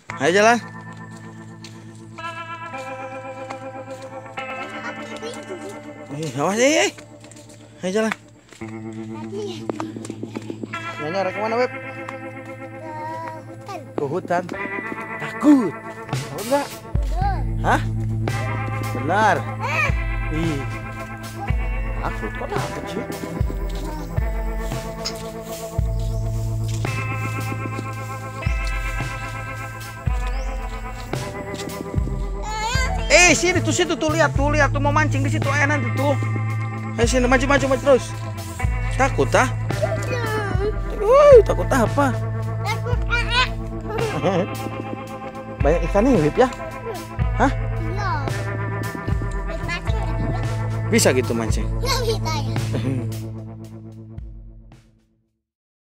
Ayo jalan. Awas eh. Ayo jalan. Nyonya arah kemana, Beb? Ke hutan. Takut. Takut nggak? Hah? Benar. Ih. Takut kok takut sih? Sini tuh, situ tuh, lihat tuh mau mancing di situ air nanti tuh. Ayo sini maju terus. Takut ah? Takut apa? Banyak ikan ini, Lip ya? Hah? Bisa gitu mancing? Nggak bisa ya.